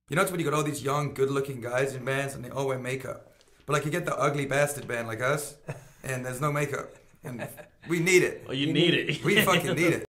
You know, it's when you got all these young, good-looking guys in bands and they all wear makeup. But like you get the ugly bastard band like us, and there's no makeup, and we need it. Well, you need it. We fucking need it.